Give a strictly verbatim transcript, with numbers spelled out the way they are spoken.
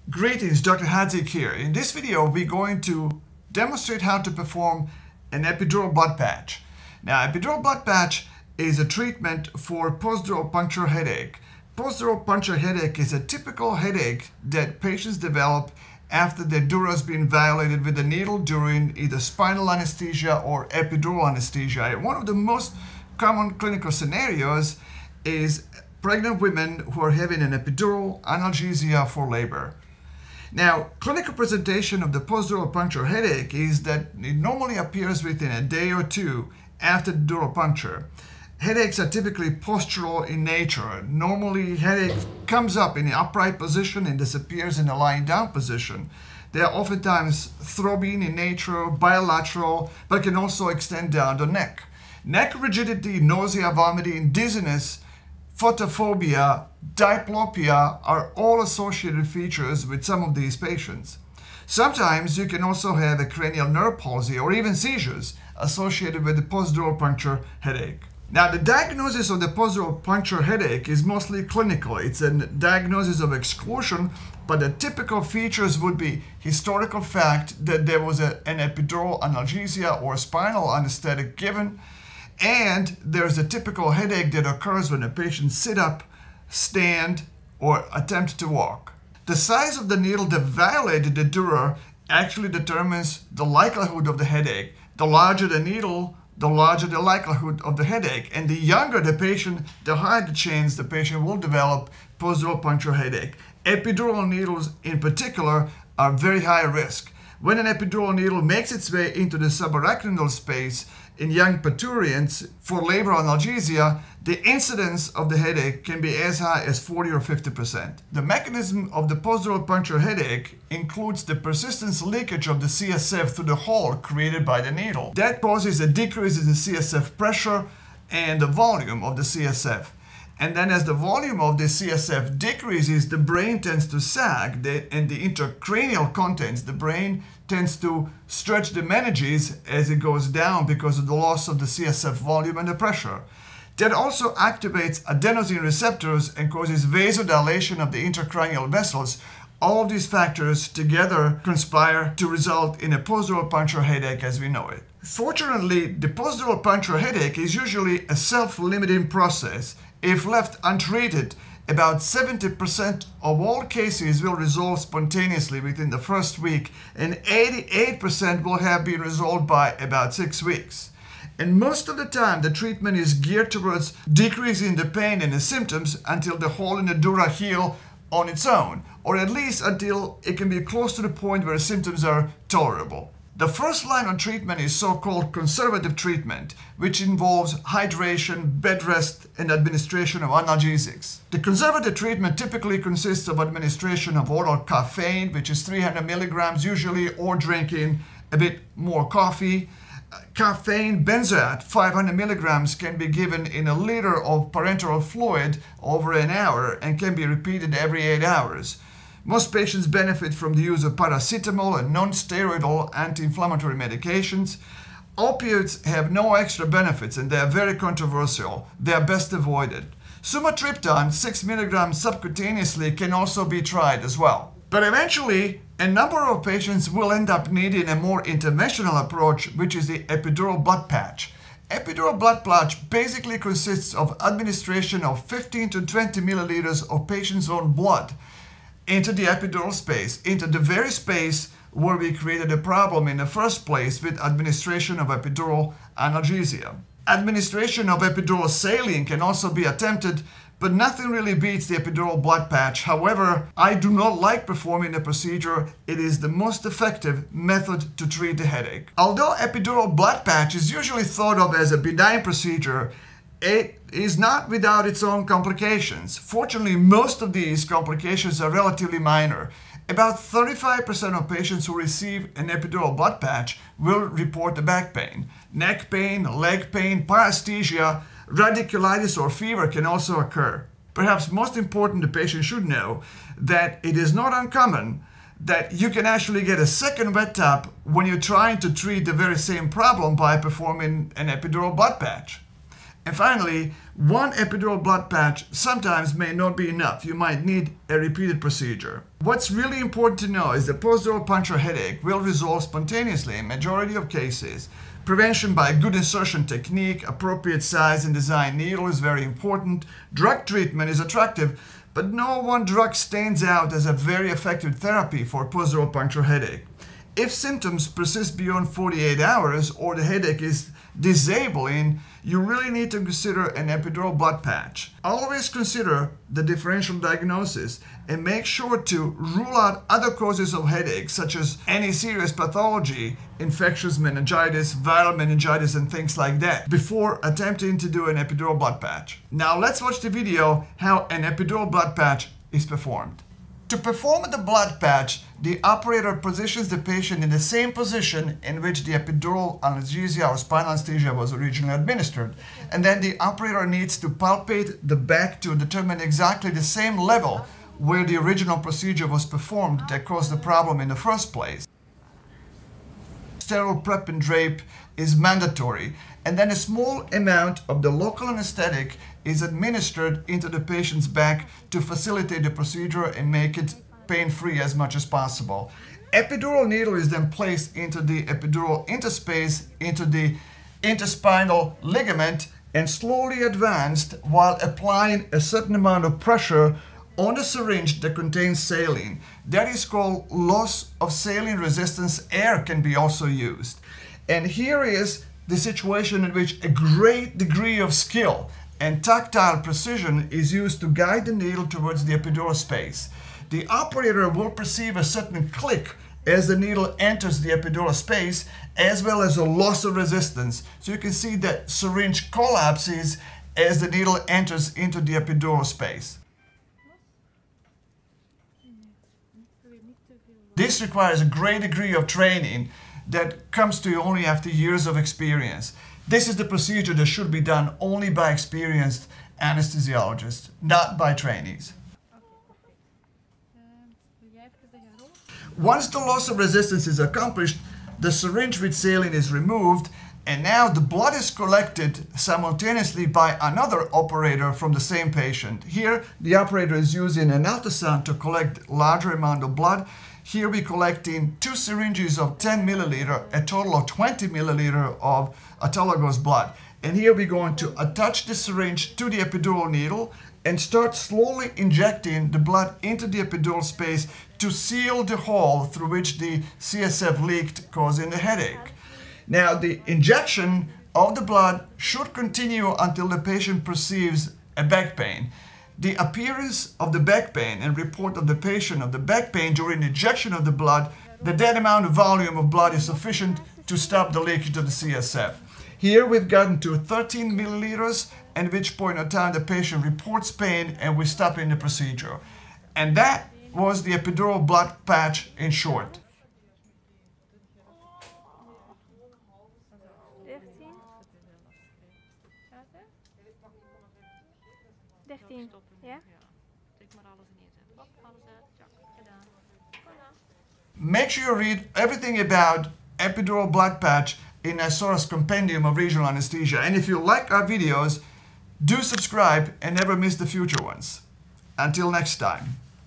Greetings, Doctor Hadzik here. In this video, we're going to demonstrate how to perform an epidural blood patch. Now, epidural blood patch is a treatment for postural puncture headache. Postural puncture headache is a typical headache that patients develop after their dura has been violated with a needle during either spinal anesthesia or epidural anesthesia. And one of the most common clinical scenarios is pregnant women who are having an epidural analgesia for labor. Now, clinical presentation of the postural puncture headache is that it normally appears within a day or two after the dural puncture. Headaches are typically postural in nature. Normally, headache comes up in the upright position and disappears in the lying down position. They are oftentimes throbbing in nature, bilateral, but can also extend down the neck. Neck rigidity, nausea, vomiting, dizziness, photophobia, diplopia are all associated features with some of these patients. Sometimes you can also have a cranial nerve palsy or even seizures associated with the postural puncture headache. Now, the diagnosis of the postural puncture headache is mostly clinical. It's a diagnosis of exclusion, but the typical features would be historical fact that there was a, an epidural analgesia or spinal anesthetic given, and there's a typical headache that occurs when a patient sit up, stand, or attempt to walk. The size of the needle that violated the dura actually determines the likelihood of the headache. The larger the needle, the larger the likelihood of the headache. And the younger the patient, the higher the chance the patient will develop postural puncture headache. Epidural needles in particular are very high risk. When an epidural needle makes its way into the subarachnoidal space in young parturients for labor analgesia, the incidence of the headache can be as high as forty or fifty percent. The mechanism of the postural puncture headache includes the persistence leakage of the C S F through the hole created by the needle. That causes a decrease in the C S F pressure and the volume of the C S F. And then as the volume of the C S F decreases, the brain tends to sag, and the intracranial contents, the brain tends to stretch the meninges as it goes down because of the loss of the C S F volume and the pressure. That also activates adenosine receptors and causes vasodilation of the intracranial vessels. All of these factors together conspire to result in a postural puncture headache as we know it. Fortunately, the postural puncture headache is usually a self-limiting process. If left untreated, about seventy percent of all cases will resolve spontaneously within the first week, and eighty-eight percent will have been resolved by about six weeks. And most of the time, the treatment is geared towards decreasing the pain and the symptoms until the hole in the dura heal on its own, or at least until it can be close to the point where symptoms are tolerable. The first line on treatment is so-called conservative treatment, which involves hydration, bed rest, and administration of analgesics. The conservative treatment typically consists of administration of oral caffeine, which is three hundred milligrams usually, or drinking a bit more coffee. Caffeine benzoate, five hundred milligrams, can be given in a liter of parenteral fluid over an hour and can be repeated every eight hours. Most patients benefit from the use of paracetamol and non-steroidal anti-inflammatory medications. Opioids have no extra benefits and they are very controversial. They are best avoided. Sumatriptan, six milligrams subcutaneously, can also be tried as well. But eventually, a number of patients will end up needing a more interventional approach, which is the epidural blood patch. Epidural blood patch basically consists of administration of fifteen to twenty milliliters of patient's own blood into the epidural space, into the very space where we created a problem in the first place with administration of epidural analgesia. Administration of epidural saline can also be attempted, but nothing really beats the epidural blood patch. However, I do not like performing the procedure. It is the most effective method to treat the headache. Although epidural blood patch is usually thought of as a benign procedure, it is not without its own complications. Fortunately, most of these complications are relatively minor. About thirty-five percent of patients who receive an epidural blood patch will report the back pain. Neck pain, leg pain, paresthesia, radiculitis or fever can also occur. Perhaps most important, the patient should know that it is not uncommon that you can actually get a second wet tap when you're trying to treat the very same problem by performing an epidural blood patch. And finally, one epidural blood patch sometimes may not be enough. You might need a repeated procedure. What's really important to know is that postural puncture headache will resolve spontaneously in majority of cases. Prevention by good insertion technique, appropriate size and design needle is very important. Drug treatment is attractive, but no one drug stands out as a very effective therapy for postural puncture headache. If symptoms persist beyond forty-eight hours or the headache is disabling, you really need to consider an epidural blood patch. Always consider the differential diagnosis and make sure to rule out other causes of headache, such as any serious pathology, infectious meningitis, viral meningitis, and things like that, before attempting to do an epidural blood patch. Now let's watch the video how an epidural blood patch is performed. To perform the blood patch, the operator positions the patient in the same position in which the epidural anesthesia or spinal anesthesia was originally administered. And then the operator needs to palpate the back to determine exactly the same level where the original procedure was performed that caused the problem in the first place. Sterile prep and drape is mandatory, and then a small amount of the local anesthetic is administered into the patient's back to facilitate the procedure and make it pain-free as much as possible. Epidural needle is then placed into the epidural interspace, into the interspinal ligament, and slowly advanced while applying a certain amount of pressure on the syringe that contains saline. That is called loss of saline resistance. Air can be also used. And here is the situation in which a great degree of skill and tactile precision is used to guide the needle towards the epidural space. The operator will perceive a certain click as the needle enters the epidural space, as well as a loss of resistance. So you can see that syringe collapses as the needle enters into the epidural space. This requires a great degree of training that comes to you only after years of experience. This is the procedure that should be done only by experienced anesthesiologists, not by trainees. Once the loss of resistance is accomplished, the syringe with saline is removed, and now the blood is collected simultaneously by another operator from the same patient. Here, the operator is using an ultrasound to collect larger amount of blood. Here we're collecting two syringes of ten milliliter, a total of twenty milliliter of autologous blood. And here we're going to attach the syringe to the epidural needle and start slowly injecting the blood into the epidural space to seal the hole through which the C S F leaked, causing the headache. Now, the injection of the blood should continue until the patient perceives a back pain. The appearance of the back pain and report of the patient of the back pain during injection of the blood, that that amount of volume of blood is sufficient to stop the leakage of the C S F. Here we've gotten to thirteen milliliters, at which point in time the patient reports pain and we stop in the procedure. And that was the epidural blood patch in short. dertien, ja? Make sure you read everything about epidural blood patch in NYSORA's Compendium of Regional Anesthesia. And if you like our videos, do subscribe and never miss the future ones. Until next time.